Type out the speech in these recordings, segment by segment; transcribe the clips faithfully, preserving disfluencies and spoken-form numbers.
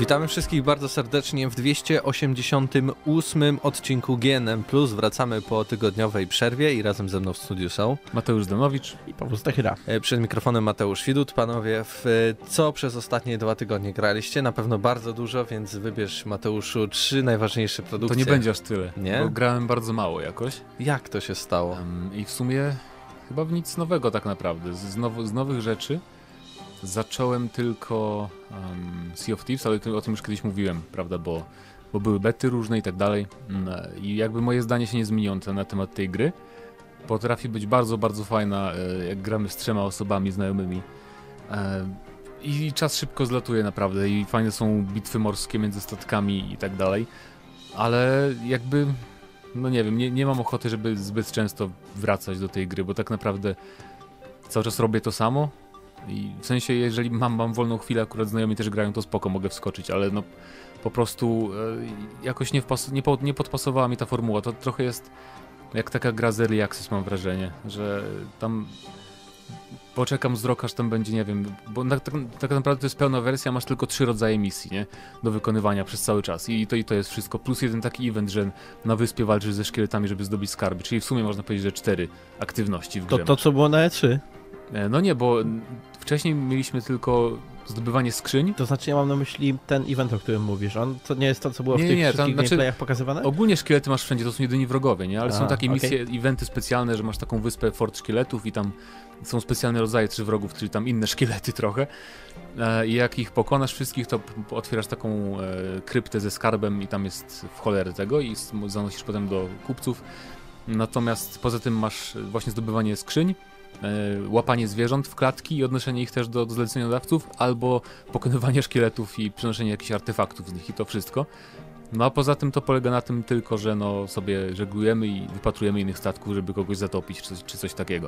Witamy wszystkich bardzo serdecznie w dwieście osiemdziesiątym ósmym odcinku G N M plus. Wracamy po tygodniowej przerwie i razem ze mną w studiu są Mateusz Zdanowicz i Paweł Stachyra. Przed mikrofonem Mateusz Widut. Panowie, w co przez ostatnie dwa tygodnie graliście? Na pewno bardzo dużo, więc wybierz, Mateuszu, trzy najważniejsze produkcje. To nie będzie aż tyle, nie? Bo grałem bardzo mało jakoś. Jak to się stało? Um, I w sumie chyba w nic nowego tak naprawdę. Z, z, now, z nowych rzeczy zacząłem tylko um, Sea of Thieves, ale o tym już kiedyś mówiłem, prawda, bo, bo były bety różne i tak dalej. I jakby moje zdanie się nie zmieniło na temat tej gry. Potrafi być bardzo, bardzo fajna, jak gramy z trzema osobami znajomymi. I czas szybko zlatuje naprawdę i fajne są bitwy morskie między statkami i tak dalej. Ale jakby, no nie wiem, nie, nie mam ochoty, żeby zbyt często wracać do tej gry, bo tak naprawdę cały czas robię to samo. I w sensie, jeżeli mam, mam wolną chwilę, akurat znajomi też grają, to spoko, mogę wskoczyć, ale no po prostu e, jakoś nie, wpas- nie, po, nie podpasowała mi ta formuła. To trochę jest jak taka gra z Early Access, mam wrażenie, że tam poczekam z rok, aż tam będzie, nie wiem, bo na, tak, tak naprawdę to jest pełna wersja, masz tylko trzy rodzaje misji, nie, do wykonywania przez cały czas i to, i to jest wszystko, plus jeden taki event, że na wyspie walczysz ze szkieletami, żeby zdobyć skarby, czyli w sumie można powiedzieć, że cztery aktywności w grze. To, to co było na E trzy? No nie, bo wcześniej mieliśmy tylko zdobywanie skrzyń. To znaczy ja mam na myśli ten event, o którym mówisz. On to nie jest to, co było nie, w tych nie, wszystkich tam, gameplayach pokazywane? Ogólnie szkielety masz wszędzie, to są jedyni wrogowie, nie? Ale A, są takie misje, okay. eventy specjalne, że masz taką wyspę Fort Szkieletów i tam są specjalne rodzaje trzy wrogów, czyli tam inne szkielety trochę. E, I jak ich pokonasz wszystkich, to p- otwierasz taką e, kryptę ze skarbem i tam jest w cholerę tego i zanosisz potem do kupców. Natomiast poza tym masz właśnie zdobywanie skrzyń, łapanie zwierząt w klatki i odnoszenie ich też do, do zleceniodawców, albo pokonywanie szkieletów i przenoszenie jakichś artefaktów z nich i to wszystko. No a poza tym to polega na tym tylko, że no sobie żeglujemy i wypatrujemy innych statków, żeby kogoś zatopić czy coś, czy coś takiego.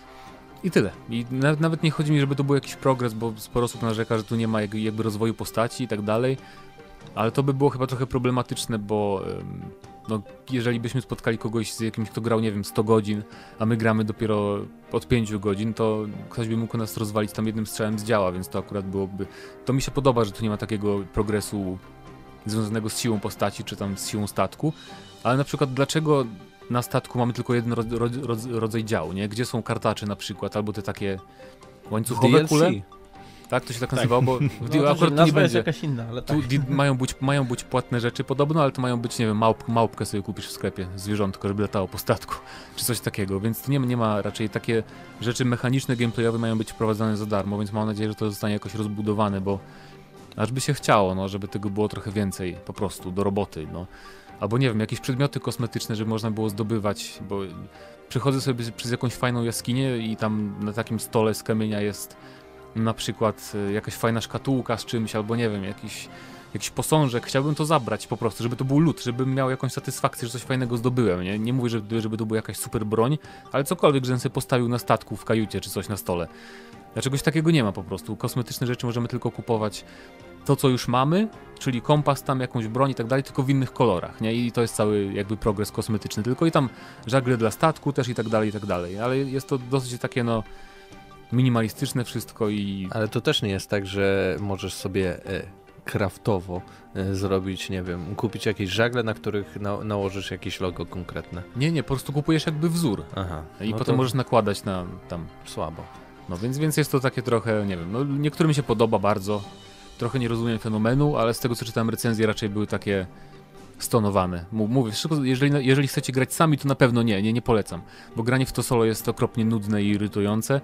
I tyle. I na, nawet nie chodzi mi, żeby to był jakiś progres, bo sporo osób narzeka, że tu nie ma jakby, jakby rozwoju postaci i tak dalej, ale to by było chyba trochę problematyczne, bo no, jeżeli byśmy spotkali kogoś z jakimś, kto grał, nie wiem, sto godzin, a my gramy dopiero od pięciu godzin, to ktoś by mógł nas rozwalić tam jednym strzałem z działa, więc to akurat byłoby... To mi się podoba, że tu nie ma takiego progresu związanego z siłą postaci, czy tam z siłą statku, ale na przykład dlaczego na statku mamy tylko jeden ro- ro- ro- rodzaj działu, nie? Gdzie są kartacze na przykład, albo te takie łańcuchowe kule? Tak, to się tak, tak. nazywało, bo no, akurat tu nie będzie. Jakaś inna, ale tak. Tu di- mają, być, mają być płatne rzeczy podobno, ale to mają być, nie wiem, małp, małpkę sobie kupisz w sklepie, zwierzątko, żeby latało po statku, czy coś takiego, więc tu nie, nie ma raczej takie rzeczy mechaniczne, gameplayowe mają być wprowadzane za darmo, więc mam nadzieję, że to zostanie jakoś rozbudowane, bo aż by się chciało, no, żeby tego było trochę więcej po prostu do roboty, no. Albo nie wiem, jakieś przedmioty kosmetyczne, żeby można było zdobywać, bo przychodzę sobie przez jakąś fajną jaskinię i tam na takim stole z kamienia jest na przykład jakaś fajna szkatułka z czymś, albo nie wiem, jakiś, jakiś posążek, chciałbym to zabrać po prostu, żeby to był loot, żebym miał jakąś satysfakcję, że coś fajnego zdobyłem, nie? Nie mówię, żeby, żeby to była jakaś super broń, ale cokolwiek, żebym sobie postawił na statku, w kajucie, czy coś na stole. Ja czegoś takiego nie ma po prostu, kosmetyczne rzeczy możemy tylko kupować to, co już mamy, czyli kompas tam, jakąś broń i tak dalej, tylko w innych kolorach, nie? I to jest cały jakby progres kosmetyczny, tylko i tam żagle dla statku też i tak dalej, i tak dalej, ale jest to dosyć takie, no, minimalistyczne wszystko i... Ale to też nie jest tak, że możesz sobie e, craftowo e, zrobić, nie wiem, kupić jakieś żagle, na których na, nałożysz jakieś logo konkretne. Nie, nie, po prostu kupujesz jakby wzór. Aha. I no potem to możesz nakładać na tam... Słabo. No więc, więc jest to takie trochę, nie wiem, no niektórym się podoba bardzo, trochę nie rozumiem fenomenu, ale z tego co czytałem recenzje raczej były takie stonowane. Mówię, jeżeli, jeżeli chcecie grać sami, to na pewno nie, nie, nie polecam, bo granie w to solo jest okropnie nudne i irytujące.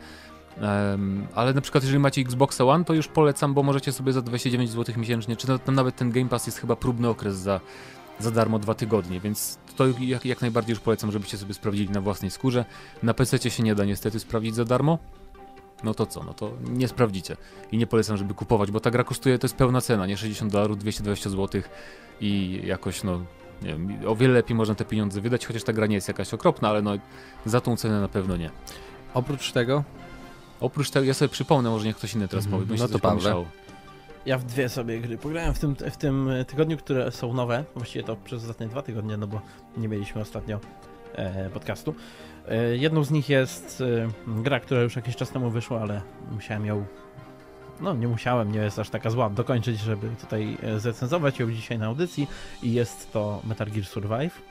Um, ale na przykład jeżeli macie Xboxa One, to już polecam, bo możecie sobie za dwadzieścia dziewięć złotych miesięcznie, czy tam nawet ten Game Pass jest chyba próbny okres za, za darmo dwa tygodnie, więc to jak, jak najbardziej już polecam, żebyście sobie sprawdzili na własnej skórze. Na pececie się nie da niestety sprawdzić za darmo, no to co, no to nie sprawdzicie i nie polecam, żeby kupować, bo ta gra kosztuje, to jest pełna cena, nie sześćdziesiąt dolarów, dwieście dwadzieścia złotych i jakoś no, nie wiem, o wiele lepiej można te pieniądze wydać, chociaż ta gra nie jest jakaś okropna, ale no za tą cenę na pewno nie. Oprócz tego? Oprócz tego, ja sobie przypomnę, może niech ktoś inny teraz powie, bo no to Pawle. Ja w dwie sobie gry pograłem w tym, w tym tygodniu, które są nowe, właściwie to przez ostatnie dwa tygodnie, no bo nie mieliśmy ostatnio e, podcastu. E, jedną z nich jest e, gra, która już jakiś czas temu wyszła, ale musiałem ją no nie musiałem, nie jest aż taka zła, dokończyć, żeby tutaj e, zrecenzować ją dzisiaj na audycji i jest to Metal Gear Survive,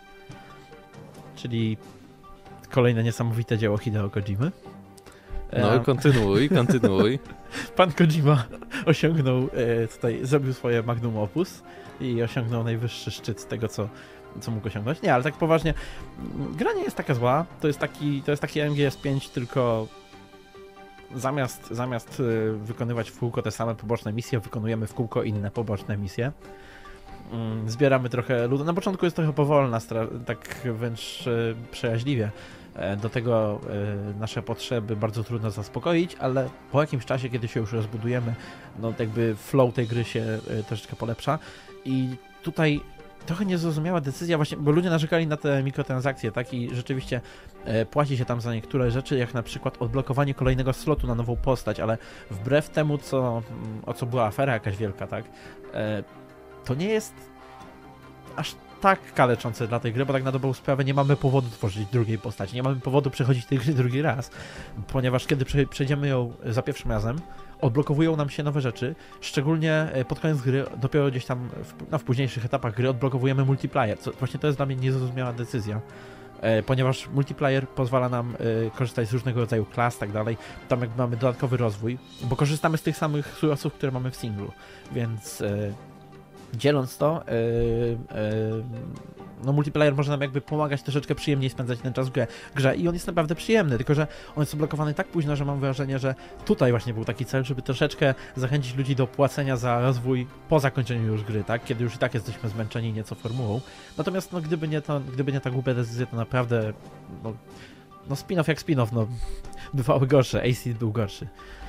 czyli kolejne niesamowite dzieło Hideo Kojimy. No E, kontynuuj, kontynuuj. Pan Kojima osiągnął e, tutaj, zrobił swoje magnum opus i osiągnął najwyższy szczyt tego, co, co mógł osiągnąć. Nie, ale tak poważnie, gra nie jest taka zła, to jest taki, to jest taki M G S pięć, tylko zamiast, zamiast e, wykonywać w kółko te same poboczne misje, wykonujemy w kółko inne poboczne misje. Mm, Zbieramy trochę ludu. Na początku jest trochę powolna, stra- tak wręcz e, przejaźliwie. E, Do tego e, nasze potrzeby bardzo trudno zaspokoić, ale po jakimś czasie, kiedy się już rozbudujemy, no jakby flow tej gry się e, troszeczkę polepsza i tutaj trochę niezrozumiała decyzja właśnie, bo ludzie narzekali na te mikrotransakcje, tak, i rzeczywiście e, płaci się tam za niektóre rzeczy, jak na przykład odblokowanie kolejnego slotu na nową postać, ale wbrew temu, co, o co była afera jakaś wielka, tak, e, to nie jest aż tak kaleczące dla tej gry, bo tak na dobrą sprawę nie mamy powodu tworzyć drugiej postaci, nie mamy powodu przechodzić tej gry drugi raz, ponieważ kiedy prze- przejdziemy ją za pierwszym razem, odblokowują nam się nowe rzeczy, szczególnie e, pod koniec gry, dopiero gdzieś tam w, no, w późniejszych etapach gry odblokowujemy multiplayer, co właśnie to jest dla mnie niezrozumiała decyzja, e, ponieważ multiplayer pozwala nam e, korzystać z różnego rodzaju klas, tak dalej, tam jakby mamy dodatkowy rozwój, bo korzystamy z tych samych surowców, które mamy w singlu, więc e, dzieląc to, yy, yy, no multiplayer może nam jakby pomagać troszeczkę przyjemniej spędzać ten czas w grze, grze i on jest naprawdę przyjemny, tylko że on jest zablokowany tak późno, że mam wrażenie, że tutaj właśnie był taki cel, żeby troszeczkę zachęcić ludzi do płacenia za rozwój po zakończeniu już gry, tak? Kiedy już i tak jesteśmy zmęczeni nieco formułą. Natomiast no gdyby nie to, gdyby nie ta głupia decyzja, to naprawdę no, no spin-off jak spin-off, no bywały gorsze, Acid był gorszy.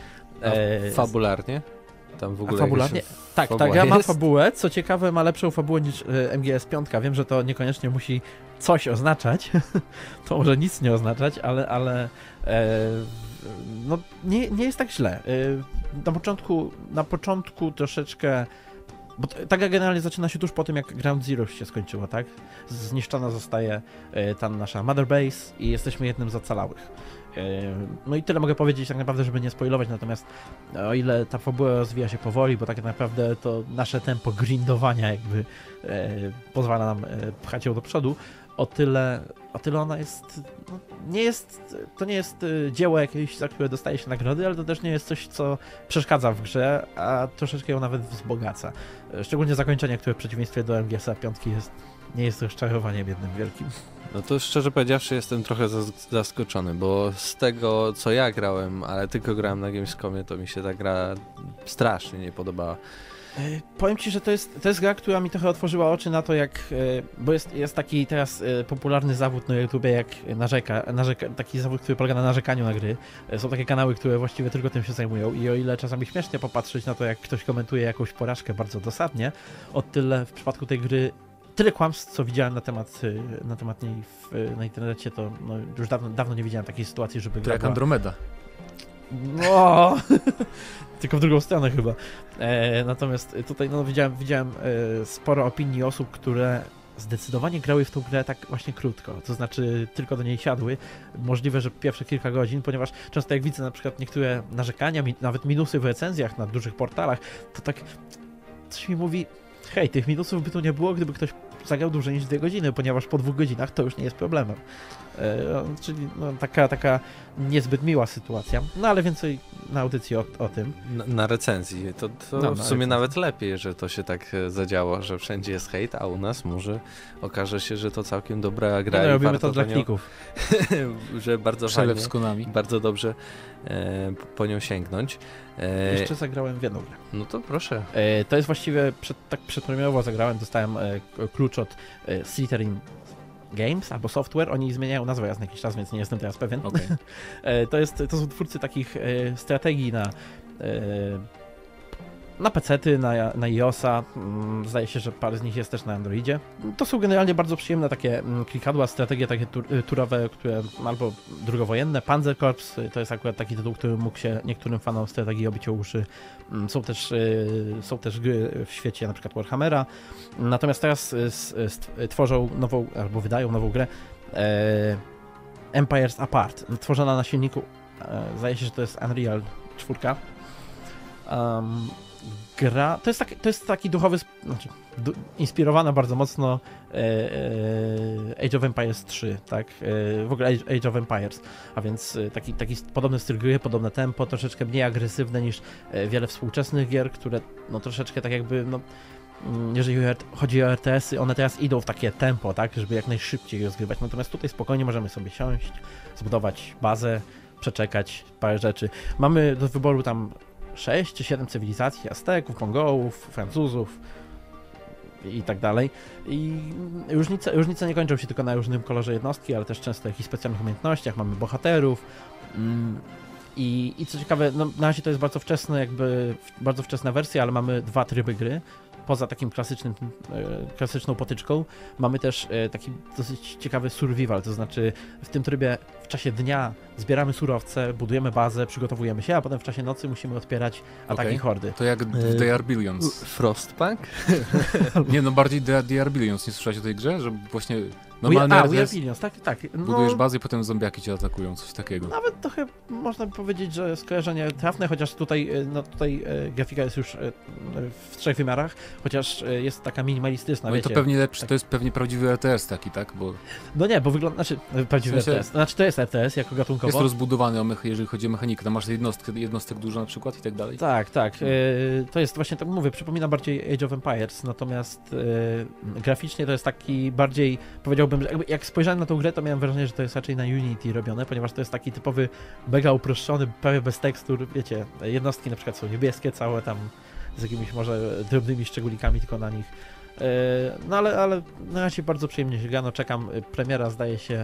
A fabularnie? Tam w ogóle A fabularnie? jakaś Tak, ta fabuła gra ma jest? fabułę, co ciekawe ma lepszą fabułę niż e, M G S pięć, wiem, że to niekoniecznie musi coś oznaczać, to może nic nie oznaczać, ale, ale e, no nie, nie jest tak źle. E, na początku, na początku troszeczkę, bo t- ta gra generalnie zaczyna się tuż po tym, jak Ground Zero się skończyło, tak? Zniszczona zostaje e, tam nasza Mother Base i jesteśmy jednym z ocalałych. No i tyle mogę powiedzieć tak naprawdę, żeby nie spoilować, natomiast o ile ta fabuła rozwija się powoli, bo tak naprawdę to nasze tempo grindowania jakby e, pozwala nam e, pchać ją do przodu, o tyle, o tyle ona jest, no, nie jest, to nie jest e, dzieło jakieś, za które dostaje się nagrody, ale to też nie jest coś, co przeszkadza w grze, a troszeczkę ją nawet wzbogaca. E, szczególnie zakończenie, które w przeciwieństwie do M G S-a pięć jest, nie jest rozczarowaniem jednym wielkim. No to szczerze powiedziawszy jestem trochę zas- zaskoczony, bo z tego co ja grałem, ale tylko grałem na Gamescomie, to mi się ta gra strasznie nie podobała. E, Powiem Ci, że to jest, to jest gra, która mi trochę otworzyła oczy na to, jak, e, bo jest, jest taki teraz e, popularny zawód na YouTubie, jak narzeka, narzeka, taki zawód, który polega na narzekaniu na gry. E, Są takie kanały, które właściwie tylko tym się zajmują i o ile czasami śmiesznie popatrzeć na to, jak ktoś komentuje jakąś porażkę bardzo dosadnie, o tyle w przypadku tej gry tyle kłamstw, co widziałem na temat, e, na temat niej w, na internecie, to no, już dawno, dawno nie widziałem takiej sytuacji, żeby To gra jak była... Andromeda. No, tylko w drugą stronę chyba. E, natomiast tutaj no, widziałem, widziałem e, sporo opinii osób, które zdecydowanie grały w tą grę tak właśnie krótko, to znaczy tylko do niej siadły, możliwe, że pierwsze kilka godzin, ponieważ często jak widzę na przykład niektóre narzekania, mi, nawet minusy w recenzjach na dużych portalach, to tak coś mi mówi, hej, tych minusów by tu nie było, gdyby ktoś zagrał dłużej niż dwie godziny, ponieważ po dwóch godzinach to już nie jest problemem. E, czyli no, taka, taka niezbyt miła sytuacja, no ale więcej na audycji o, o tym. Na, na recenzji. To, to No, w na sumie recenzji. nawet lepiej, że to się tak e, zadziało, że wszędzie jest hejt, a u nas może okaże się, że to całkiem dobra gra No, i robimy warto to dla po nią, klików. że bardzo Przelew fajnie, z konami. bardzo dobrze e, po nią sięgnąć. E, Jeszcze zagrałem w jedną grę. no to proszę. E, to jest właściwie, przed, tak przedpremierowo zagrałem, dostałem e, k- klucz od e, Slytherin Games albo Software, oni zmieniają nazwę raz na jakiś czas, więc nie jestem teraz pewien. Okej. E, to, jest, to są twórcy takich e, strategii na, e, na pecety, na, na iOS-a. Mm, Zdaje się, że parę z nich jest też na Androidzie. To są generalnie bardzo przyjemne takie mm, klikadła, strategie takie tur, turowe, które albo drugowojenne. Panzer Corps to jest akurat taki tytuł, który mógł się niektórym fanom strategii obić o uszy. Mm, Są też, y, są też gry w świecie na przykład Warhammera. Natomiast teraz y, s- st- tworzą nową, albo wydają nową grę e, Empires Apart, tworzona na silniku, e, zdaje się, że to jest Unreal cztery. Um, gra, to jest, taki, to jest taki duchowy, znaczy, du, inspirowana bardzo mocno e, e, Age of Empires trzy, tak? E, w ogóle Age, Age of Empires, a więc e, taki, taki podobny styl gry, podobne tempo, troszeczkę mniej agresywne niż e, wiele współczesnych gier, które no troszeczkę tak jakby, no jeżeli chodzi o R T S-y, one teraz idą w takie tempo, tak, żeby jak najszybciej rozgrywać, natomiast tutaj spokojnie możemy sobie siąść, zbudować bazę, przeczekać parę rzeczy. Mamy do wyboru tam sześć czy siedem cywilizacji, Azteków, Mongołów, Francuzów i tak dalej. I różnice, różnice nie kończą się tylko na różnym kolorze jednostki, ale też często jakichś specjalnych umiejętnościach, mamy bohaterów. I, i co ciekawe, no, na razie to jest bardzo wczesne, jakby bardzo wczesna wersja, ale mamy dwa tryby gry. Poza takim klasycznym, e, klasyczną potyczką mamy też e, taki dosyć ciekawy survival, to znaczy w tym trybie w czasie dnia zbieramy surowce, budujemy bazę, przygotowujemy się, a potem w czasie nocy musimy odpierać ataki Okay. hordy. To jak w They Are Billions. Frostpunk? Nie, no bardziej The, The Are Billions. Nie słyszałeś o tej grze? Że właśnie We, normalny a, R T We Are S, Billions, tak, tak. No, budujesz bazę i potem zombiaki cię atakują, coś takiego. nawet trochę można by powiedzieć, że skojarzenie trafne, chociaż tutaj, e, no, tutaj e, grafika jest już e, w trzech wymiarach, chociaż e, jest taka minimalistyczna, No i wiecie. to pewnie lepszy, tak. to jest pewnie prawdziwy R T S taki, tak? Bo No nie, bo wygląda, znaczy prawdziwy W sensie- R T S, znaczy to jest R T S jako gatunkowo. jest rozbudowany, o mech- jeżeli chodzi o mechanikę. Tam masz jednostkę, jednostek dużo na przykład i tak dalej. Tak, tak. E, to jest właśnie, tak mówię, przypomina bardziej Age of Empires, natomiast e, graficznie to jest taki bardziej, powiedziałbym, że jakby, jak spojrzałem na tą grę, to miałem wrażenie, że to jest raczej na Unity robione, ponieważ to jest taki typowy, mega uproszczony, prawie bez tekstur, wiecie, jednostki na przykład są niebieskie całe tam, z jakimiś może drobnymi szczególikami tylko na nich. E, no ale, ale na razie bardzo przyjemnie się gra, no czekam, premiera zdaje się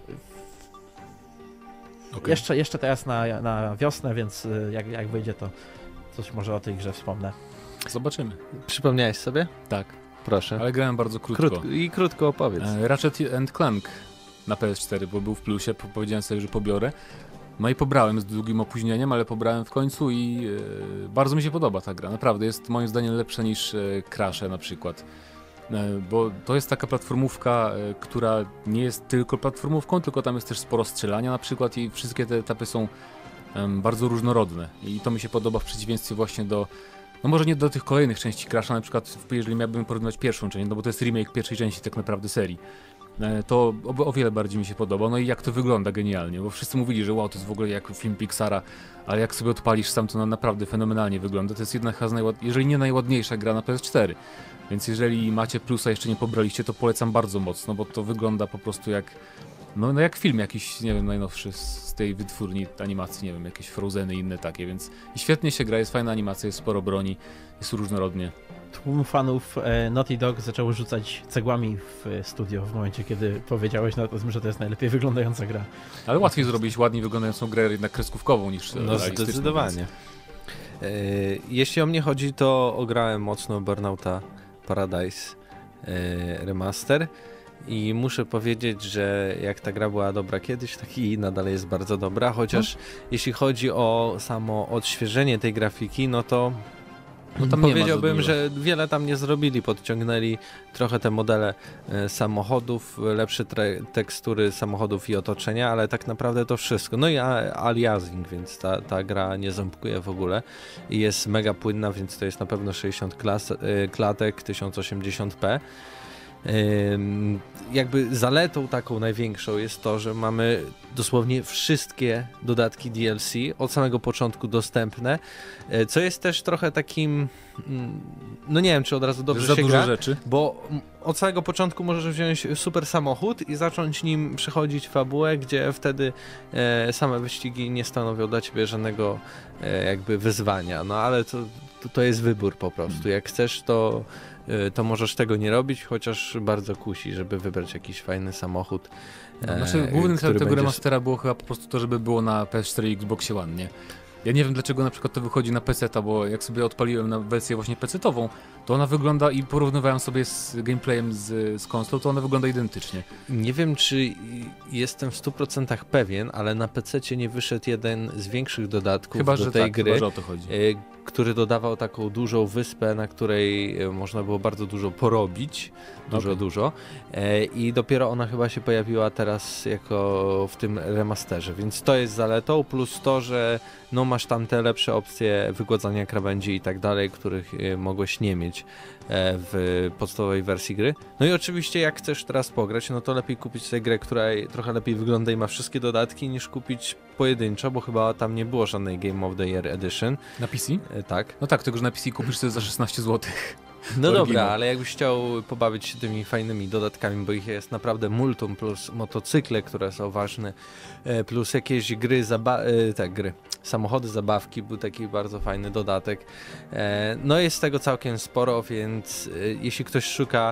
Okay. jeszcze, jeszcze teraz na, na wiosnę, więc e, jak, jak wyjdzie, to coś może o tej grze wspomnę. Zobaczymy. Przypomniałeś sobie? Tak, Proszę. ale grałem bardzo krótko. Krótko. I krótko opowiedz. E, Ratchet and Clank na P S cztery, bo był w plusie, po- powiedziałem sobie, że pobiorę. No i pobrałem z długim opóźnieniem, ale pobrałem w końcu i e, bardzo mi się podoba ta gra. Naprawdę jest moim zdaniem lepsza niż e, Crashe na przykład. E, bo to jest taka platformówka, e, która nie jest tylko platformówką, tylko tam jest też sporo strzelania na przykład i wszystkie te etapy są em, bardzo różnorodne. I to mi się podoba w przeciwieństwie właśnie do, no może nie do tych kolejnych części Crasha, na przykład jeżeli miałbym porównywać pierwszą część, no bo to jest remake pierwszej części tak naprawdę serii. E, To o, o wiele bardziej mi się podoba. No i jak to wygląda genialnie, bo wszyscy mówili, że wow, to jest w ogóle jak film Pixara, ale jak sobie odpalisz sam, to na naprawdę fenomenalnie wygląda. To jest jedna chyba z najład... jeżeli nie najładniejsza gra na P S cztery. Więc jeżeli macie plusa, jeszcze nie pobraliście, to polecam bardzo mocno, bo to wygląda po prostu jak, no, no jak film jakiś, nie wiem, najnowszy z, z tej wytwórni animacji, nie wiem, jakieś Frozeny i inne takie, więc i świetnie się gra, jest fajna animacja, jest sporo broni, jest różnorodnie. Tłum fanów e, Naughty Dog zaczęło rzucać cegłami w e, studio w momencie, kiedy powiedziałeś na to, że to jest najlepiej wyglądająca gra. Ale łatwiej zrobić ładnie wyglądającą grę jednak kreskówkową niż No realistyczną. zdecydowanie. Więc... E, jeśli o mnie chodzi, to ograłem mocno Burnouta Paradise e, Remaster i muszę powiedzieć, że jak ta gra była dobra kiedyś, tak i nadal jest bardzo dobra, chociaż hmm. jeśli chodzi o samo odświeżenie tej grafiki, no to No tam nie ma za powiedziałbym, dużo. że wiele tam nie zrobili, podciągnęli trochę te modele e, samochodów, lepsze tre- tekstury samochodów i otoczenia, ale tak naprawdę to wszystko. No i a- aliasing, więc ta, ta gra nie ząbkuje w ogóle i jest mega płynna, więc to jest na pewno sześćdziesiąt klas- e, klatek tysiąc osiemdziesiąt p. Ym, jakby zaletą taką największą jest to, że mamy dosłownie wszystkie dodatki D L C od samego początku dostępne, e, co jest też trochę takim, mm, no nie wiem, czy od razu dobrze za się dużo gra, rzeczy. bo mm, od samego początku możesz wziąć super samochód i zacząć nim przechodzić fabułę, gdzie wtedy e, same wyścigi nie stanowią dla ciebie żadnego e, jakby wyzwania, no ale to, to, to jest wybór po prostu, jak chcesz to to możesz tego nie robić, chociaż bardzo kusi, żeby wybrać jakiś fajny samochód. No, znaczy, głównym celem który tego będziesz... remastera było chyba po prostu to, żeby było na P S cztery i Xboxie One, nie? Ja nie wiem, dlaczego na przykład to wychodzi na peceta, bo jak sobie odpaliłem na wersję właśnie pecetową, to ona wygląda i porównywałem sobie z gameplayem z, z konsolą, to ona wygląda identycznie. Nie wiem, czy jestem w stu procentach pewien, ale na pececie nie wyszedł jeden z większych dodatków Chyba, do że tej tak, gry, chyba, że o to chodzi. e, który dodawał taką dużą wyspę, na której można było bardzo dużo porobić, dużo, Okay. dużo e, i dopiero ona chyba się pojawiła teraz jako w tym remasterze, więc to jest zaletą, plus to, że no masz tam te lepsze opcje wygładzania krawędzi i tak dalej, których e, mogłeś nie mieć e, w podstawowej wersji gry. No i oczywiście jak chcesz teraz pograć, no to lepiej kupić sobie grę, która trochę lepiej wygląda i ma wszystkie dodatki, niż kupić pojedynczo, bo chyba tam nie było żadnej Game of the Year Edition. Na P C? E, tak. No tak, tylko że na P C kupisz sobie za szesnaście złotych. No Oryginał. dobra, ale jakbyś chciał pobawić się tymi fajnymi dodatkami, bo ich jest naprawdę multum, plus motocykle, które są ważne, e, plus jakieś gry, zaba- e, tak, gry, samochody, zabawki, był taki bardzo fajny dodatek. E, no jest tego całkiem sporo, więc e, jeśli ktoś szuka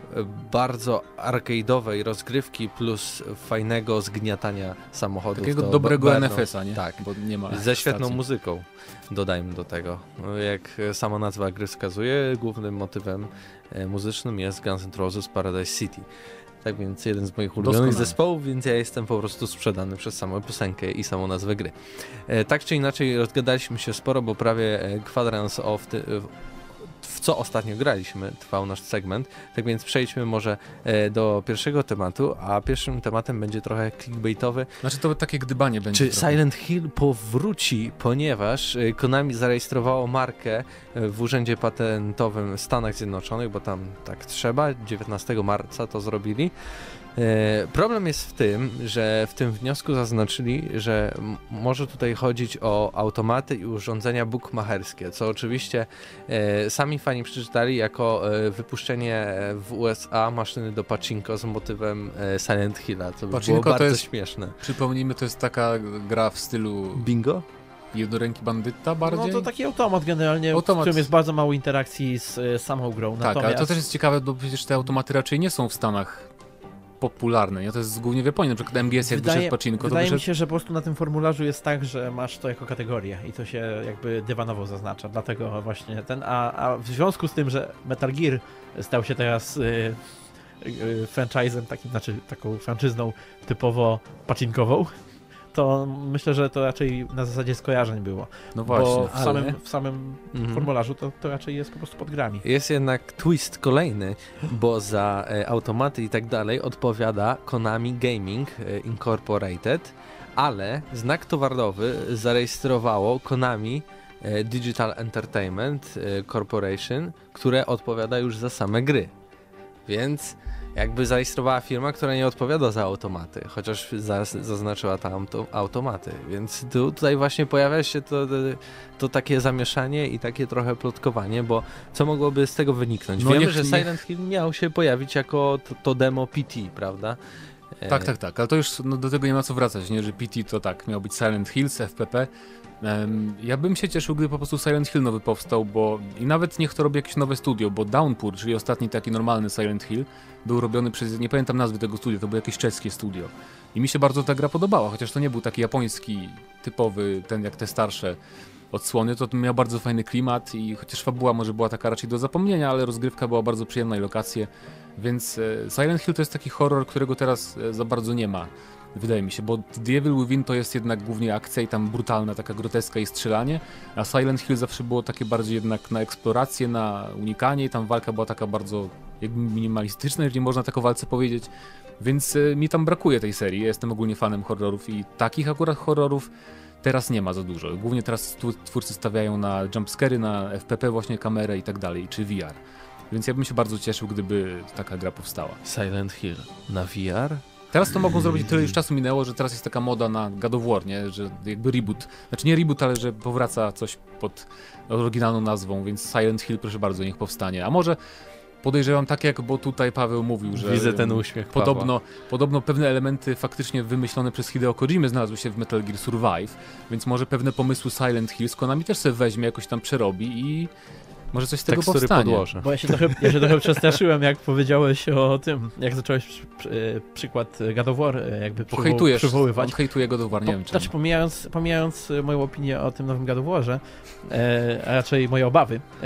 bardzo arcade'owej rozgrywki plus fajnego zgniatania samochodów. Takiego to dobrego będą, N F S a, nie? Tak, Bo nie ma ze świetną stacji. muzyką, dodajmy do tego. Jak sama nazwa gry wskazuje, głównym motywem muzycznym jest Guns N' Roses Paradise City. Tak więc jeden z moich ulubionych Doskonale. zespołów, więc ja jestem po prostu sprzedany przez samą piosenkę i samą nazwę gry. E, tak czy inaczej rozgadaliśmy się sporo, bo prawie kwadrans of ty, w co ostatnio graliśmy, trwał nasz segment, tak więc przejdźmy może e, do pierwszego tematu, a pierwszym tematem będzie trochę clickbaitowy. Znaczy to takie gdybanie będzie. Czy trochę. Silent Hill powróci, ponieważ e, Konami zarejestrowało markę e, w Urzędzie Patentowym w Stanach Zjednoczonych, bo tam tak trzeba, dziewiętnastego marca to zrobili. E, problem jest w tym, że w tym wniosku zaznaczyli, że m- może tutaj chodzić o automaty i urządzenia bookmacherskie, co oczywiście e, sami fani przeczytali jako e, wypuszczenie w U S A maszyny do pachinko z motywem e, Silent Hilla, co by Pachinko było to bardzo jest- śmieszne. Przypomnijmy, to jest taka gra w stylu Bingo? jednoręki bandyta bardziej. No to taki automat generalnie, Automat. w którym jest bardzo mało interakcji z y, samą grą. Tak, Natomiast ale to też jest ciekawe, bo przecież te automaty raczej nie są w Stanach popularne, nie? To jest głównie w Japonii, na przykład M G S jak wydaje, wyszedł Pachinko, to wydaje mi wyszedł... się, że po prostu na tym formularzu jest tak, że masz to jako kategorię i to się jakby dywanowo zaznacza, dlatego właśnie ten, a, a w związku z tym, że Metal Gear stał się teraz y, y, franchisem, takim, znaczy taką franczyzną typowo pachinkową, to myślę, że to raczej na zasadzie skojarzeń było. No właśnie, Bo w ale- samym, w samym Mhm. formularzu to, to raczej jest po prostu pod grami. Jest jednak twist kolejny, bo za e, automaty i tak dalej odpowiada Konami Gaming e, Incorporated, ale znak towarowy zarejestrowało Konami e, Digital Entertainment e, Corporation, które odpowiada już za same gry. Więc jakby zarejestrowała firma, która nie odpowiada za automaty, chociaż za, zaznaczyła tam to automaty, więc tu, tutaj właśnie pojawia się to, to, to takie zamieszanie i takie trochę plotkowanie, bo co mogłoby z tego wyniknąć? No Wiemy, niech- że niech- Silent Hill miał się pojawić jako to, to demo P T, prawda? E, Tak, tak, tak, ale to już no, do tego nie ma co wracać, nie, że P T to tak, miał być Silent Hills, F P P. Um, ja bym się cieszył, gdyby po prostu Silent Hill nowy powstał, bo i nawet niech to robi jakieś nowe studio, bo Downpour, czyli ostatni taki normalny Silent Hill, był robiony przez, nie pamiętam nazwy tego studia, to było jakieś czeskie studio. I mi się bardzo ta gra podobała, chociaż to nie był taki japoński, typowy, ten jak te starsze odsłony, to miał bardzo fajny klimat i chociaż fabuła może była taka raczej do zapomnienia, ale rozgrywka była bardzo przyjemna i lokacje, więc e, Silent Hill to jest taki horror, którego teraz e, za bardzo nie ma, wydaje mi się, bo The Evil Within to jest jednak głównie akcja i tam brutalna taka groteska i strzelanie, a Silent Hill zawsze było takie bardziej jednak na eksplorację, na unikanie i tam walka była taka bardzo jakby minimalistyczna, jeżeli można tak o walce powiedzieć, więc e, mi tam brakuje tej serii, ja jestem ogólnie fanem horrorów i takich akurat horrorów teraz nie ma za dużo. Głównie teraz tw- twórcy stawiają na jumpscary, na F P P właśnie kamerę i tak dalej, czy V R. Więc ja bym się bardzo cieszył, gdyby taka gra powstała. Silent Hill na V R? Teraz to mogą zrobić, tyle już czasu minęło, że teraz jest taka moda na God of War, nie? Że jakby reboot. Znaczy nie reboot, ale że powraca coś pod oryginalną nazwą, więc Silent Hill proszę bardzo, niech powstanie. A może podejrzewam tak jak, bo tutaj Paweł mówił, że Widzę ten uśmiech Pawła. Podobno, podobno pewne elementy faktycznie wymyślone przez Hideo Kojimę znalazły się w Metal Gear Survive, więc może pewne pomysły Silent Hill z Konami też sobie weźmie, jakoś tam przerobi i może coś z tego Tekstury powstanie. podłoże. Bo ja się trochę, ja się trochę przestraszyłem, jak powiedziałeś o tym, jak zacząłeś przy, przy, przykład God of War jakby Bo przywo- hejtujesz, przywoływać. on hejtuje God of War, nie Po, wiem czemu. znaczy pomijając, pomijając moją opinię o tym nowym God of Warze, e, a raczej moje obawy, e,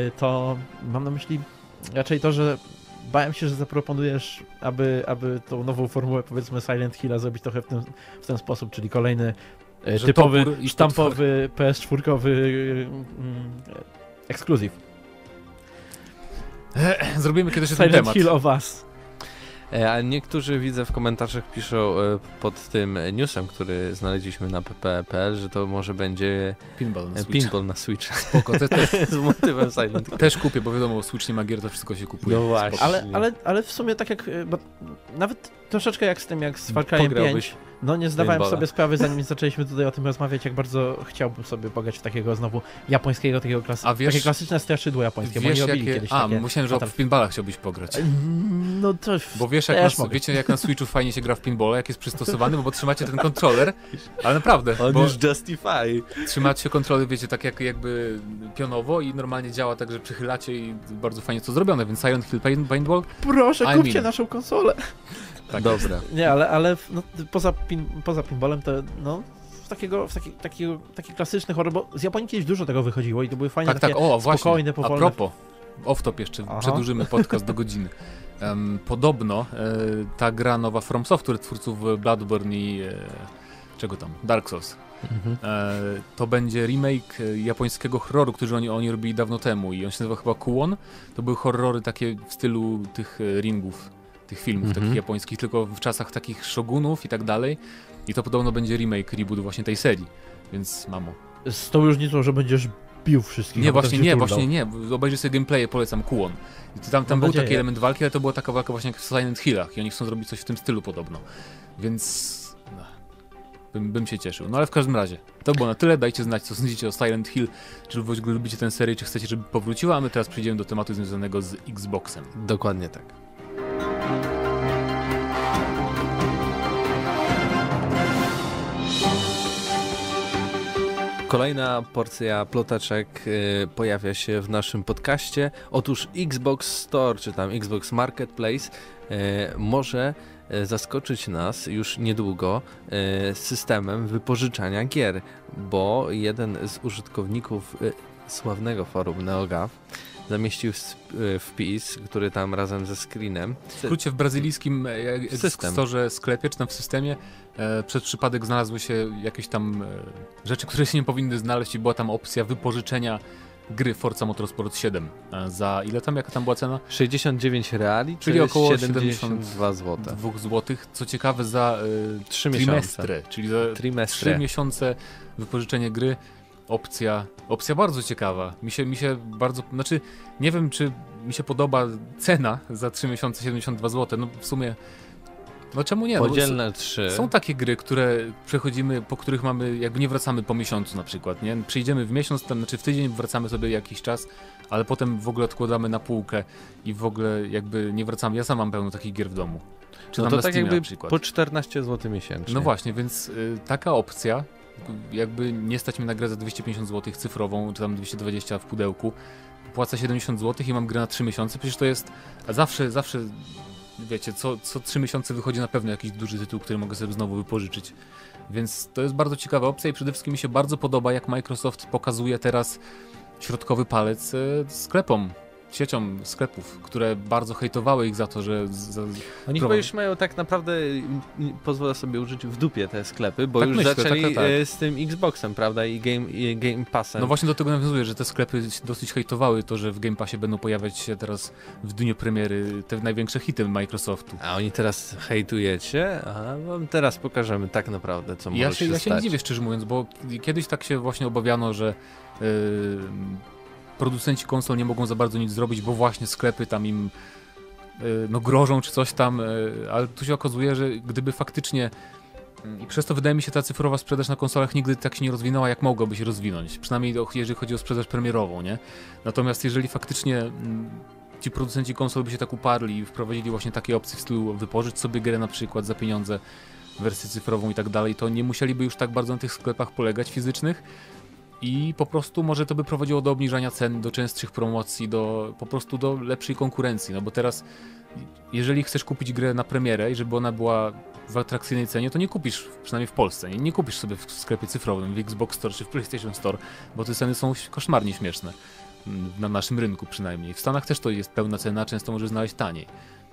to mam na myśli raczej to, że bałem się, że zaproponujesz, aby, aby tą nową formułę powiedzmy Silent Hilla zrobić trochę w ten, w ten sposób, czyli kolejny E, Że typowy, topór i sztampowy P S cztery mm, ekskluzyw. Zrobimy kiedyś ten Silent temat. Hill of Us. E, A niektórzy widzę w komentarzach piszą e, pod tym newsem, który znaleźliśmy na p p kropka p l, że to może będzie Pinball na e, Switcha. pinball na Switcha Spoko, te, te, z motywem Silent Hill. też kupię, bo wiadomo, Switch nie ma gier, to wszystko się kupuje. No właśnie. Spoko. Ale, ale, ale w sumie tak jak, e, bo nawet troszeczkę jak z tym, jak z Far Cry'em Pograłbyś pięć, no nie zdawałem Pinballa. sobie sprawy, zanim zaczęliśmy tutaj o tym rozmawiać, jak bardzo chciałbym sobie pograć w takiego znowu japońskiego, takiego klasy... A wiesz- takie klasyczne straszydło japońskie, bo Wiesz, nie robili jakie... kiedyś A, takie... myślałem, że Fatal- w pinballa chciałbyś pograć. No to... Bo wiesz, jak też na, mogę. wiecie, jak na Switchu fajnie się gra w pinballa, jak jest przystosowany, bo trzymacie ten kontroler, ale naprawdę, On bo już Justify. trzymacie kontroler, wiecie, tak jak jakby pionowo i normalnie działa tak, że przychylacie i bardzo fajnie to zrobione, więc Silent Hill paint, Paintball, Proszę, I kupcie mean. naszą konsolę. tak Dobra. Nie, ale, ale no, poza, pin, poza pinballem to no... W takiego, w taki, takiego, taki klasyczny horror, bo z Japonii kiedyś dużo tego wychodziło i to były fajne Tak, takie tak, o właśnie, spokojne, a powolne... propos, off-top jeszcze, Aha. przedłużymy podcast do godziny. Um, podobno e, ta gra nowa From Software, twórców Bloodborne i e, czego tam, Dark Souls, Mhm. e, to będzie remake e, japońskiego horroru, który oni, oni robili dawno temu i on się nazywa chyba Kuon. To były horrory takie w stylu tych e, ringów, tych filmów Mhm. takich japońskich, tylko w czasach takich shogunów i tak dalej. I to podobno będzie remake, reboot właśnie tej serii, więc mamo. Z tą różnicą, że będziesz bił wszystkich. Nie, a potem właśnie się nie, turlał. właśnie nie. Obejrzyj sobie gameplaye, polecam Kuon. I tam, tam Mam był nadzieję. taki element walki, ale to była taka walka właśnie jak w Silent Hillach i oni chcą zrobić coś w tym stylu podobno. Więc no, bym, bym się cieszył. No ale w każdym razie, to było na tyle. Dajcie znać, co sądzicie o Silent Hill, czy w ogóle lubicie tę serię, czy chcecie, żeby powróciła, a my teraz przejdziemy do tematu związanego z Xboxem. Dokładnie tak. Kolejna porcja ploteczek y, pojawia się w naszym podcaście. Otóż Xbox Store, czy tam Xbox Marketplace y, może y, zaskoczyć nas już niedługo y, systemem wypożyczania gier, bo jeden z użytkowników y, sławnego forum NeoGAF zamieścił s- y, wpis, który tam razem ze screenem. W skrócie w brazylijskim e, System. storze, sklepie, czy tam w systemie e, przez przypadek znalazły się jakieś tam e, rzeczy, które się nie powinny znaleźć i była tam opcja wypożyczenia gry Forza Motorsport siedem. E, za ile tam, jaka tam była cena? sześćdziesiąt dziewięć reali, Czyli czyli około siedemdziesiąt dwa złote. dwa złotych. Co ciekawe za e, Trzy miesiące. trimestry, czyli za Trimestry. trzy miesiące wypożyczenie gry. Opcja, opcja bardzo ciekawa. Mi się, mi się bardzo, znaczy nie wiem, czy mi się podoba cena za trzy miesiące siedemdziesiąt dwa złote. No w sumie, no czemu nie? No, Podzielne trzy. są takie gry, które przechodzimy, po których mamy, jakby nie wracamy po miesiącu na przykład, nie? Przyjdziemy w miesiąc, tam, znaczy w tydzień wracamy sobie jakiś czas, ale potem w ogóle odkładamy na półkę i w ogóle jakby nie wracamy. Ja sam mam pełno takich gier w domu. Czy No tam to na tak Steamie jakby na przykład. po czternaście złotych miesięcznie. No właśnie, więc y, taka opcja, jakby nie stać mnie na grę za dwieście pięćdziesiąt złotych cyfrową, czy tam dwieście dwadzieścia w pudełku, płacę siedemdziesiąt złotych i mam grę na trzy miesiące, przecież to jest, a zawsze, zawsze, wiecie, co, co trzy miesiące wychodzi na pewno jakiś duży tytuł, który mogę sobie znowu wypożyczyć. Więc to jest bardzo ciekawa opcja i przede wszystkim mi się bardzo podoba, jak Microsoft pokazuje teraz środkowy palec y, sklepom, sieciom sklepów, które bardzo hejtowały ich za to, że... Za, Oni Pro- chyba już mają tak naprawdę, m, pozwolę sobie użyć w dupie te sklepy, bo Tak już myślę, zaczęli tak, tak, tak. e, z tym Xboxem, prawda, i Game, i game Passem. No właśnie do tego nawiązuję, że te sklepy dosyć hejtowały to, że w Game Passie będą pojawiać się teraz w dniu premiery te największe hity Microsoftu. A oni teraz hejtujecie, a wam teraz pokażemy tak naprawdę, co może Ja się, się, ja się nie stać. dziwię, szczerze mówiąc, bo kiedyś tak się właśnie obawiano, że yy, producenci konsol nie mogą za bardzo nic zrobić, bo właśnie sklepy tam im yy, no grożą czy coś tam, yy, ale tu się okazuje, że gdyby faktycznie i przez to wydaje mi się ta cyfrowa sprzedaż na konsolach nigdy tak się nie rozwinęła, jak mogłaby się rozwinąć. Przynajmniej jeżeli chodzi o sprzedaż premierową, nie? Natomiast jeżeli faktycznie mm, ci producenci konsol by się tak uparli i wprowadzili właśnie takie opcje w stylu wypożyć sobie grę na przykład za pieniądze, wersję cyfrową i tak dalej, to nie musieliby już tak bardzo na tych sklepach polegać fizycznych i po prostu może to by prowadziło do obniżania cen, do częstszych promocji, do po prostu do lepszej konkurencji, no bo teraz jeżeli chcesz kupić grę na premierę i żeby ona była w atrakcyjnej cenie, to nie kupisz, przynajmniej w Polsce, nie, nie kupisz sobie w sklepie cyfrowym, w Xbox Store czy w PlayStation Store, bo te ceny są koszmarnie śmieszne, na naszym rynku przynajmniej. W Stanach też to jest pełna cena, często możesz znaleźć taniej.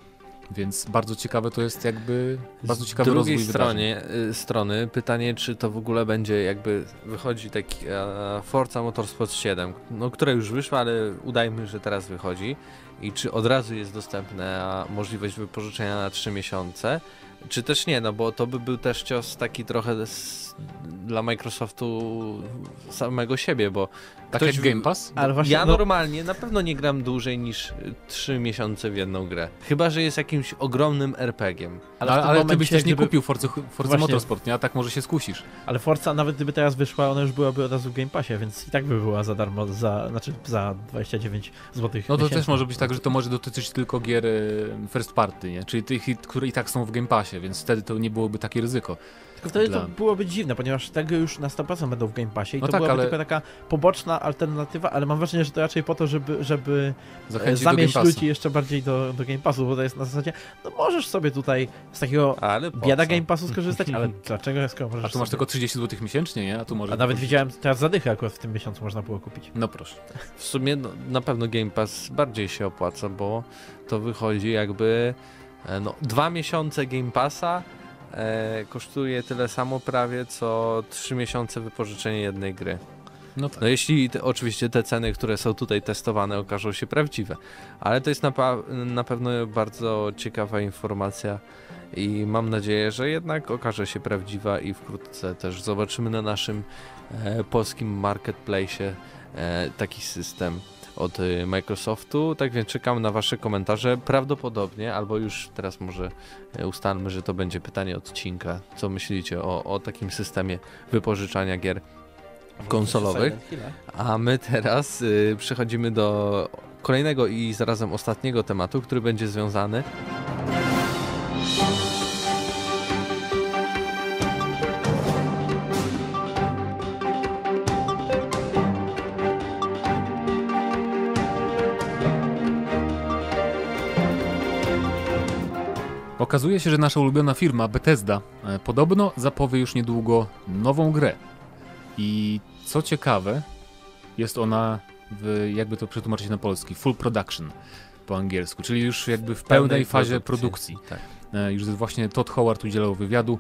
Więc bardzo ciekawe to jest jakby, bardzo Z ciekawy drugiej rozwój stronie, y, strony pytanie, czy to w ogóle będzie jakby wychodzi taki e, Forza Motorsport siedem, no które już wyszło, ale udajmy, że teraz wychodzi i czy od razu jest dostępna możliwość wypożyczenia na trzy miesiące, czy też nie, no bo to by był też cios taki trochę z, dla Microsoftu samego siebie, bo Tak ktoś jak wy- Game Pass? Ale właśnie, ja no, normalnie na pewno nie gram dłużej niż trzy miesiące w jedną grę. Chyba że jest jakimś ogromnym er pe giem. Ale, w tym ale ty byś momencie, też nie gdyby- kupił Forza, Forza Właśnie. Motorsport, nie? A tak może się skusisz. Ale Forza, nawet gdyby teraz wyszła, ona już byłaby od razu w Game Passie, więc i tak by była za darmo, za, znaczy za dwadzieścia dziewięć złotych No to miesięcznie. też może być tak, że to może dotyczyć tylko gier e, first party, nie? Czyli tych, które i tak są w Game Passie, więc wtedy to nie byłoby takie ryzyko. Tylko wtedy dla- to byłoby dziwne, ponieważ tego już na sto procent będą w Game Passie i No to tak, byłaby ale- tylko taka poboczna alternatywa, ale mam wrażenie, że to raczej po to, żeby, żeby Zachęcić do Game zamieść Passa. ludzi jeszcze bardziej do, do Game Passu, bo to jest na zasadzie, no możesz sobie tutaj z takiego Ale po biada co? Game Passu skorzystać, ale dlaczego skoro możesz A tu masz sobie... tylko trzydzieści złotych miesięcznie, nie? A tu może... A nawet widziałem, teraz zadychy akurat w tym miesiącu można było kupić. No proszę. W sumie no, na pewno Game Pass bardziej się opłaca, bo to wychodzi jakby e, no, dwa miesiące Game Passa e, kosztuje tyle samo prawie co trzy miesiące wypożyczenie jednej gry. No tak. No jeśli te, oczywiście te ceny, które są tutaj testowane, okażą się prawdziwe. Ale to jest na, pa- na pewno bardzo ciekawa informacja i mam nadzieję, że jednak okaże się prawdziwa i wkrótce też zobaczymy na naszym e, polskim marketplace'ie e, taki system od e, Microsoftu. Tak więc czekam na wasze komentarze. Prawdopodobnie, albo już teraz może e, ustalmy, że to będzie pytanie odcinka. Co myślicie o, o takim systemie wypożyczania gier konsolowych? A my teraz y, przechodzimy do kolejnego i zarazem ostatniego tematu, który będzie związany Okazuje się, że nasza ulubiona firma Bethesda e, podobno zapowie już niedługo nową grę. I co ciekawe, jest ona w, jakby to przetłumaczyć na polski, full production po angielsku, czyli już jakby w pełnej, fazie produkcji. Tak. E, Już właśnie Todd Howard udzielał wywiadu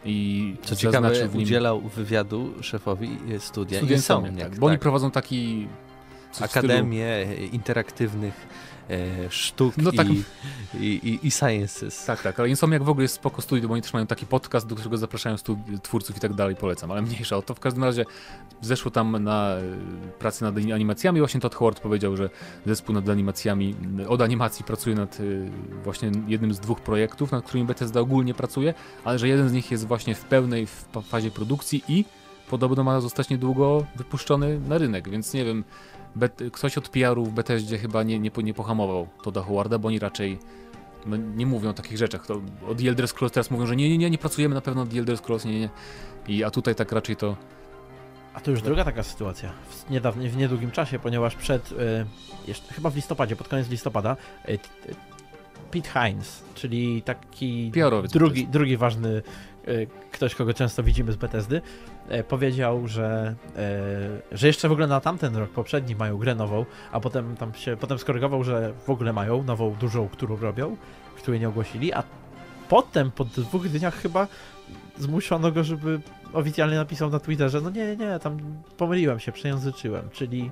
i Co ciekawe, zaznaczył w nim udzielał wywiadu szefowi studia studia Insomniac, Insomniac, tak, bo oni tak. prowadzą taki coś w stylu- Akademię interaktywnych e, sztuk No tak. i, i, i, i sciences. Tak, tak, ale Insomniac w ogóle jest spoko studio, bo oni też mają taki podcast, do którego zapraszają stu- twórców i tak dalej, polecam, ale mniejsza o to. W każdym razie zeszło tam na y, pracę nad animacjami, właśnie Todd Howard powiedział, że zespół nad animacjami, od animacji pracuje nad y, właśnie jednym z dwóch projektów, nad którymi Bethesda ogólnie pracuje, ale że jeden z nich jest właśnie w pełnej w pa- fazie produkcji i podobno ma zostać niedługo wypuszczony na rynek, więc nie wiem, Bet- ktoś od P R-u w Bethesdzie chyba nie, nie, po- nie pohamował Todda Howarda, bo oni raczej no, nie mówią o takich rzeczach. To od The Elder Scrolls teraz mówią, że nie, nie, nie, nie pracujemy na pewno od The Elder Scrolls, nie, nie, nie. I, a tutaj tak raczej to... A to już druga taka sytuacja w, niedawno, w niedługim czasie, ponieważ przed, y, jeszcze, chyba w listopadzie, pod koniec listopada, y, t- y, Pete Hines, czyli taki P R-owiec drugi, Bethesdy. drugi ważny y, ktoś, kogo często widzimy z Bethesdy, y, powiedział, że, y, że jeszcze w ogóle na tamten rok poprzedni mają grę nową, a potem tam się potem skorygował, że w ogóle mają nową, dużą, którą robią, której nie ogłosili, a potem po dwóch dniach chyba zmuszono go, żeby oficjalnie napisał na Twitterze, no nie, nie, nie, tam pomyliłem się, przejęzyczyłem, czyli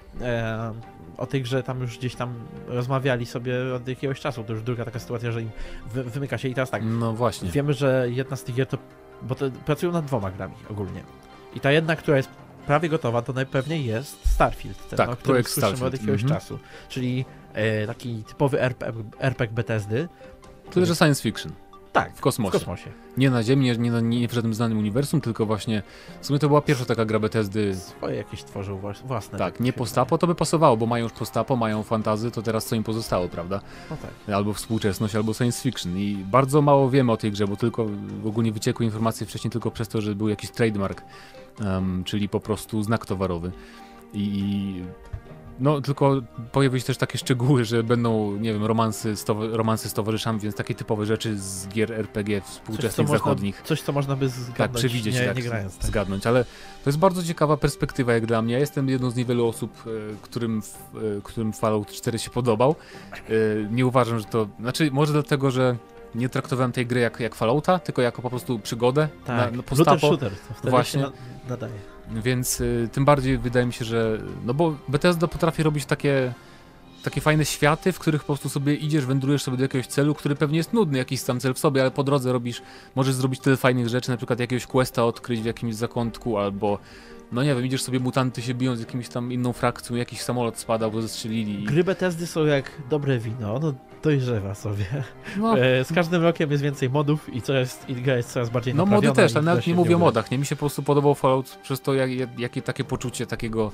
e, o tej grze tam już gdzieś tam rozmawiali sobie od jakiegoś czasu, to już druga taka sytuacja, że im wy, wymyka się i teraz tak, No właśnie. wiemy, że jedna z tych gier to, bo to pracują nad dwoma grami ogólnie i ta jedna, która jest prawie gotowa, to najpewniej jest Starfield, ten, Tak, o którym projekt słyszymy od Starfield, jakiegoś mhm. czasu, czyli e, taki typowy er pe gie, er pe gie Bethesdy, Tyle, że science fiction. tak, W w kosmosie. kosmosie. Nie na Ziemi, nie, na, nie w żadnym znanym uniwersum, tylko właśnie... W sumie to była pierwsza taka gra Bethesdy. Swoje jakieś tworzył włas- własne. Tak, nie chyba. postapo, to by pasowało, bo mają już postapo, mają fantazy, to teraz co im pozostało, prawda? No tak. Albo współczesność, albo science fiction. I bardzo mało wiemy o tej grze, bo tylko ogólnie wyciekły informacje wcześniej tylko przez to, że był jakiś trademark, um, czyli po prostu znak towarowy. I No, tylko pojawiły się też takie szczegóły, że będą, nie wiem, romansy z, towa- romansy z towarzyszami, więc takie typowe rzeczy z gier R P G współczesnych, coś, zachodnich. Można, coś, co można by zgadnąć, tak, przewidzieć, nie, tak, nie grając. Tak. Zgadnąć, ale to jest bardzo ciekawa perspektywa jak dla mnie. Ja jestem jedną z niewielu osób, e, którym, e, którym Fallout cztery się podobał. E, nie uważam, że to... Znaczy, może dlatego, że nie traktowałem tej gry jak, jak Fallouta, tylko jako po prostu przygodę. Tak, na, na looter postapo. shooter, to wtedy Właśnie. się nadaje. Więc y, tym bardziej wydaje mi się, że... No bo Bethesda potrafi robić takie... takie fajne światy, w których po prostu sobie idziesz, wędrujesz sobie do jakiegoś celu, który pewnie jest nudny, jakiś tam cel w sobie, ale po drodze robisz, możesz zrobić tyle fajnych rzeczy, na przykład jakiegoś questa odkryć w jakimś zakątku, albo no nie wiem, idziesz sobie, mutanty się biją z jakimś tam inną frakcją, jakiś samolot spada, bo zestrzelili. Gry Bethesdy są jak dobre wino, no dojrzewa sobie. No, E, z każdym rokiem jest więcej modów i, co jest, i gra jest coraz bardziej no naprawiona. mody też, i ale nawet da się nie w mówię o nią grać. modach, nie? Mi się po prostu podobał Fallout przez to, jak, jak, jakie takie poczucie takiego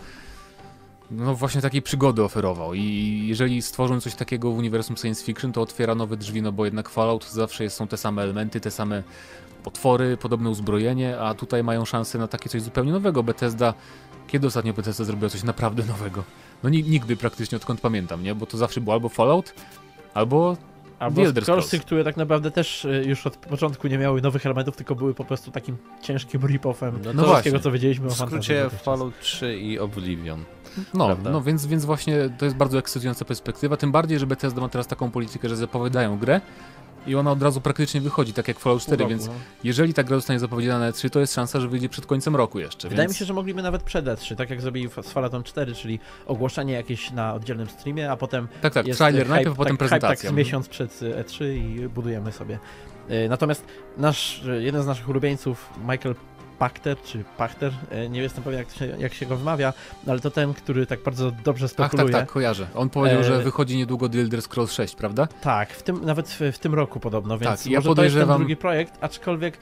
no właśnie takiej przygody oferował i jeżeli stworzą coś takiego w uniwersum science fiction, to otwiera nowe drzwi, no bo jednak Fallout zawsze są te same elementy, te same potwory, podobne uzbrojenie, a tutaj mają szansę na takie coś zupełnie nowego. Bethesda, kiedy ostatnio Bethesda zrobiła coś naprawdę nowego? No nigdy praktycznie, odkąd pamiętam, nie? Bo to zawsze było albo Fallout, albo Albo Elder Scrolls. Scrollsy, które tak naprawdę też y, już od początku nie miały nowych elementów, tylko były po prostu takim ciężkim rip-offem No no to wszystkiego, właśnie. co wiedzieliśmy o W fantazji. skrócie dotychczas. Fallout trzy i Oblivion. No, Prawda? no więc, więc właśnie to jest bardzo ekscytująca perspektywa, tym bardziej, że Bethesda ma teraz taką politykę, że zapowiadają grę i ona od razu praktycznie wychodzi, tak jak Fallout cztery, Pół roku, więc no. jeżeli ta gra zostanie zapowiedziana na E trzy, to jest szansa, że wyjdzie przed końcem roku jeszcze. Wydaje więc... mi się, że mogliby nawet przed E trzy, tak jak zrobili w- z Falloutem cztery, czyli ogłoszenie jakieś na oddzielnym streamie, a potem Tak, tak, jest trailer hype, najpierw, potem tak, prezentacja. Hype tak z miesiąc przed E trzy i budujemy sobie. Y, Natomiast nasz, y, jeden z naszych ulubieńców, Michael Pachter, czy Pachter, y, nie jestem pewien jak, to się, jak się go wymawia, ale to ten, który tak bardzo dobrze Ach, tak, spekuluje. tak, kojarzę. On powiedział, E, że wychodzi niedługo The Elder Scrolls sześć, prawda? Tak, w tym, nawet w, w tym roku podobno, więc Tak, ja może to jest ten podejrzewam- drugi projekt, aczkolwiek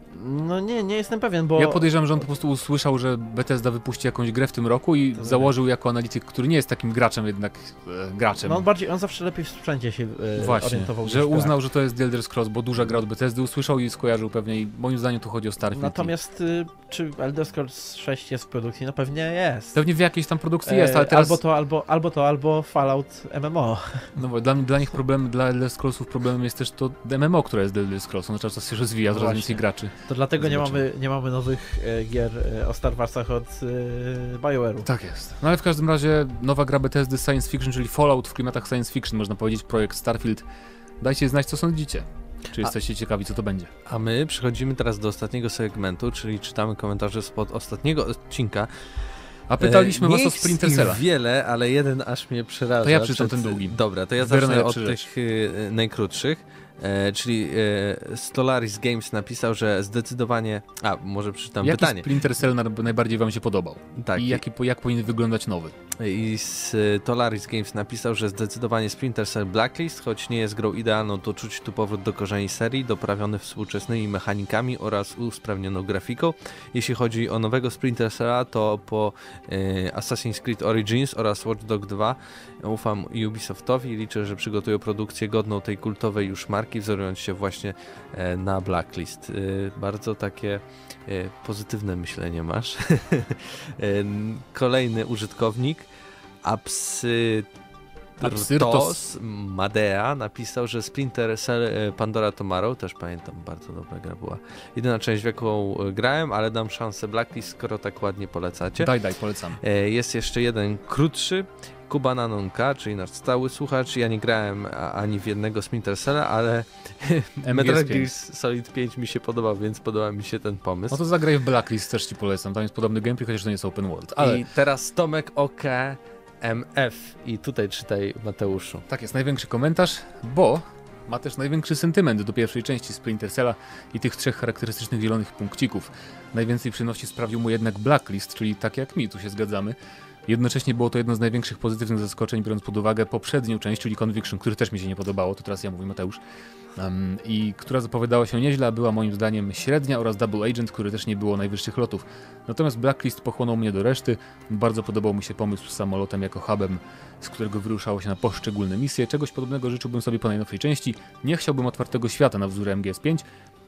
no nie, nie jestem pewien, bo... Ja podejrzewam, że on po prostu usłyszał, że Bethesda wypuści jakąś grę w tym roku i To założył jako analityk, który nie jest takim graczem jednak, e, graczem. No on bardziej, on zawsze lepiej w sprzęcie się e, Właśnie, orientował. że niż w grach. uznał, że to jest The Elder Scrolls, bo duża gra od Bethesdy, usłyszał i skojarzył pewnie i moim zdaniem tu chodzi o Starfield. Natomiast y, czy Elder Scrolls sześć jest w produkcji? No pewnie jest. Pewnie w jakiejś tam produkcji jest, ale E, teraz... Albo to, albo, albo to, albo Fallout M M O. No bo dla, dla nich problem, dla Elder Scrollsów problemem jest też to M M O, które jest The Elder Scrolls, on cały czas się rozwija, No coraz właśnie. więcej graczy. To dlatego nie Zobaczymy. mamy, nie mamy nowych e, gier e, o Star Warsach od e, BioWare'u. Tak jest. No ale w każdym razie nowa gra Bethesdy science fiction, czyli Fallout w klimatach science fiction, można powiedzieć, projekt Starfield. Dajcie znać, co sądzicie. Czy jesteście ciekawi, co to będzie? A my przechodzimy teraz do ostatniego segmentu, czyli czytamy komentarze spod ostatniego odcinka. A pytaliśmy E, was nie o Splinter jest ich Cella. wiele, ale jeden aż mnie przeraża. To ja przeczytam ten długi. Dobra, to ja Wybiorę zacznę od najlepsze tych y, najkrótszych. E, czyli e, Stellaris Games napisał, że zdecydowanie... A, może przeczytam Jaki pytanie. Splinter Cell na- najbardziej wam się podobał? Tak, I jaki, po- jak powinien wyglądać nowy? I Stellaris Games napisał, że zdecydowanie Splinter Cell Blacklist, choć nie jest grą idealną, to czuć tu powrót do korzeni serii, doprawiony współczesnymi mechanikami oraz usprawnioną grafiką. Jeśli chodzi o nowego Splinter Cella, to po e, Assassin's Creed Origins oraz Watch Dogs dwa ufam Ubisoftowi i liczę, że przygotują produkcję godną tej kultowej już marki, wzorując się właśnie e, na Blacklist. E, bardzo takie e, pozytywne myślenie masz. E, Kolejny użytkownik, Absy... Absyrtos. Tos Madea napisał, że Splinter Cell e, Pandora Tomorrow, też pamiętam, bardzo dobra gra była. Jedyna część, w jaką e, grałem, ale dam szansę Blacklist, skoro tak ładnie polecacie. Daj, daj, polecam. E, Jest jeszcze jeden krótszy, Kuba Nanonka, czyli nasz stały słuchacz. Ja nie grałem a- ani w jednego Splinter Cella, ale Metal Gear Solid pięć mi się podobał, więc podoba mi się ten pomysł. No to zagraj w Blacklist, też ci polecam. Tam jest podobny gameplay, chociaż to nie jest open world. Ale I teraz Tomek O K M F. I tutaj czytaj, Mateuszu. tak jest, największy komentarz, bo ma też największy sentyment do pierwszej części Splinter Cella i tych trzech charakterystycznych zielonych punkcików. Najwięcej przyjemności sprawił mu jednak Blacklist, czyli tak jak mi, tu się zgadzamy. Jednocześnie było to jedno z największych pozytywnych zaskoczeń, biorąc pod uwagę poprzednią część, czyli Conviction, który też mi się nie podobało, to teraz ja mówię Mateusz, um, i która zapowiadała się nieźle, a była moim zdaniem średnia, oraz Double Agent, który też nie było najwyższych lotów. Natomiast Blacklist pochłonął mnie do reszty, bardzo podobał mi się pomysł z samolotem jako hubem, z którego wyruszało się na poszczególne misje. Czegoś podobnego życzyłbym sobie po najnowszej części. Nie chciałbym otwartego świata na wzór M G S pięć,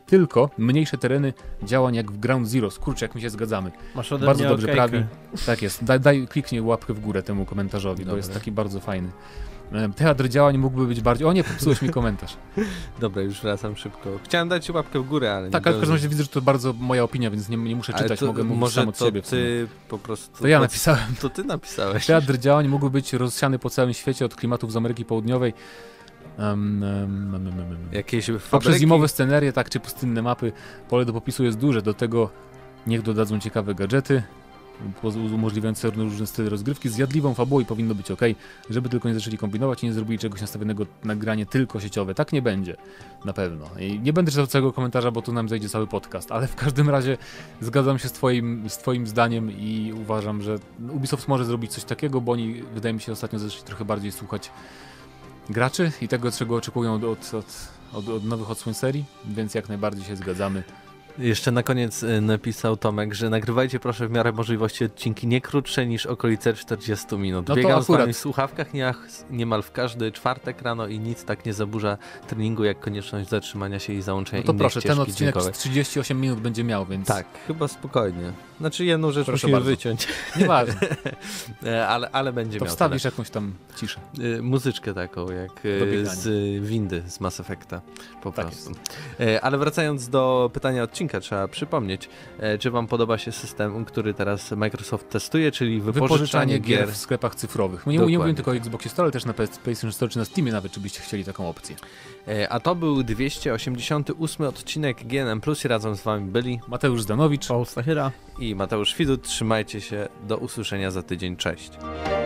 tylko mniejsze tereny działań jak w Ground Zero. Kurczę, jak my się zgadzamy. Masz ode Bardzo mnie dobrze okejkę. prawi. Tak jest. Daj, daj kliknij łapkę w górę temu komentarzowi, Dobra. bo jest taki bardzo fajny. E, Teatr działań mógłby być bardziej... O nie, popsułeś mi komentarz. Dobra, już wracam szybko. Chciałem dać ci łapkę w górę, ale nie Tak, ale w każdym zdążyłem. razie widzę, że to bardzo moja opinia, więc nie, nie muszę Ale czytać, to mogę mówić może sam od to siebie. w sumie. ty po prostu... To ja to- napisałem. To ty napisałeś. Teatr działań mógłby być rozsiany po całym świecie od klimatów z Ameryki Południowej. Um, um, um, um, um, um. Jakieś Poprzez fabryki. zimowe scenerie, tak, czy pustynne mapy, pole do popisu jest duże, do tego niech dodadzą ciekawe gadżety, poz- umożliwiające różne style rozgrywki, zjadliwą fabułą i powinno być ok, żeby tylko nie zaczęli kombinować i nie zrobili czegoś nastawionego na granie tylko sieciowe. Tak nie będzie, na pewno. I nie będę czytał całego komentarza, bo tu nam zejdzie cały podcast, ale w każdym razie zgadzam się z twoim, z twoim zdaniem i uważam, że Ubisoft może zrobić coś takiego, bo oni, wydaje mi się, ostatnio zaczęli trochę bardziej słuchać graczy i tego, czego oczekują od, od, od, od, od nowych odsłon serii, więc jak najbardziej się zgadzamy. Jeszcze na koniec y, napisał Tomek, że nagrywajcie proszę w miarę możliwości odcinki nie krótsze niż okolice czterdziestu minut. No to Biegam z akurat. wami w słuchawkach nie, niemal w każdy czwartek rano i nic tak nie zaburza treningu jak konieczność zatrzymania się i załączenia No to innej proszę, ten ścieżki odcinek dźwiękowej. trzydzieści osiem minut będzie miał, więc Tak, chyba spokojnie. Znaczy jedną rzecz Proszę musimy bardzo. wyciąć, nieważne. e, ale, ale będzie To miał wstawisz jakąś tam ciszę. tyle. Y, muzyczkę taką, jak Do y, biegania. z y, windy, z Mass Effecta, po Tak prostu. E, ale wracając do pytania odcinka, trzeba przypomnieć, e, czy wam podoba się system, który teraz Microsoft testuje, czyli wypożyczanie, Wypożyczanie gier gier. w sklepach cyfrowych. My nie, nie Dokładnie. mówimy tylko o Xboxie Store, ale też na PlayStation Store czy na Steamie nawet, czy byście chcieli taką opcję. E, a to był dwieście osiemdziesiąty ósmy odcinek G N M plus i razem z wami byli Mateusz Zdanowicz. Paul Stachyra. i Mateusz Widut. Trzymajcie się, do usłyszenia za tydzień, cześć.